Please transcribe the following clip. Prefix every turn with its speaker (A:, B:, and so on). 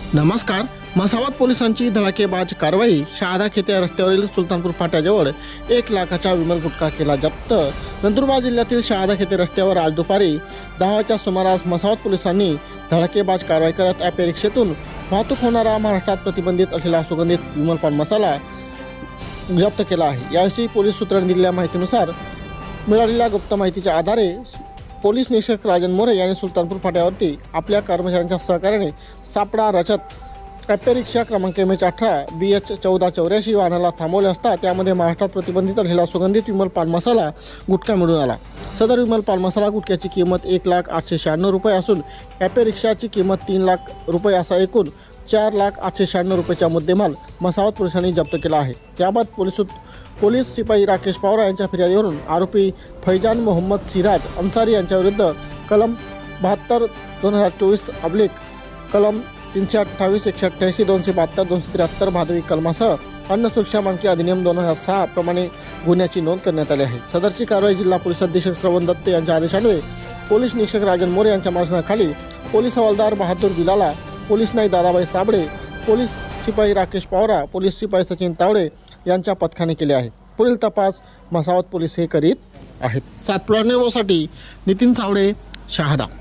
A: नमस्कार. मसावत पोलिसांची धडाकेबाज कारवाई. शहादा खेते रस्त्यावरील सुलतानपूर फाट्याजवळ 1 लाखाचा विमल गुटखा केला जप्त. नंदुरबार जिल्ह्यातील शहादा खेते रस्त्यावर आज दुपारी 10 सुमारास मसावत पोलिसांनी धडाकेबाज कारवाई करत ॲपे रिक्षेतून वाहतूक होणारा महाराष्ट्रात प्रतिबंधित असलेला सुगंधित विमल पान मसाला जप्त केला आहे. याविषयी पोलीस सूत्रांनी दिलेल्या माहितीनुसार मिळालेल्या गुप्त माहितीच्या आधारे पोलीस निरीक्षक राजन मोरे यांनी सुलतानपूर फाट्यावरती आपल्या कर्मचाऱ्यांच्या सहकार्याने सापळा रचत ॲपे रिक्षा क्रमांक MH18 BH 1484 वाहनाला थांबवले असता त्यामध्ये महाराष्ट्रात प्रतिबंधित असलेला सुगंधित विमल पान मसाला गुटखा मिळून आला. सदर विमल पान मसाला गुटख्याची किंमत 1,0896 रुपये असून ॲपे रिक्षाची किंमत 3 लाख रुपये असा एकूण 4,0896 रुपयाचा मुद्देमाल मसावत पोलिसांनी जप्त केला आहे. त्याबाबत पोलीस शिपाई राकेश पवार यांच्या फिर्यादीवरून आरोपी फैजान मोहम्मद सिराज अन्सारी यांच्याविरुद्ध कलम 72/2024 कलम 328, 188, 272, 273 भादवी कलमासह अन्न सुरक्षा मानके अधिनियम 2006 प्रमाणे गुन्ह्याची नोंद करण्यात आली आहे. सदरची कारवाई जिल्हा पोलीस अधीक्षक श्रवण दत्त यांच्या आदेशान्वये पोलीस निरीक्षक राजन मोरे यांच्या मार्गदर्शनाखाली पोलीस हवालदार बहादूर बिलाला, पोलीस नाईक दादाबाई साबळे, पोलीस शिपाई राकेश पवार, पोलीस शिपाई सचिन तावडे यांच्या पथकाने केले आहे. पुढील तपास मसावत पोलीस हे करीत आहेत. सातपुडा न्यूजसाठी नितीन सावडे, शहादा.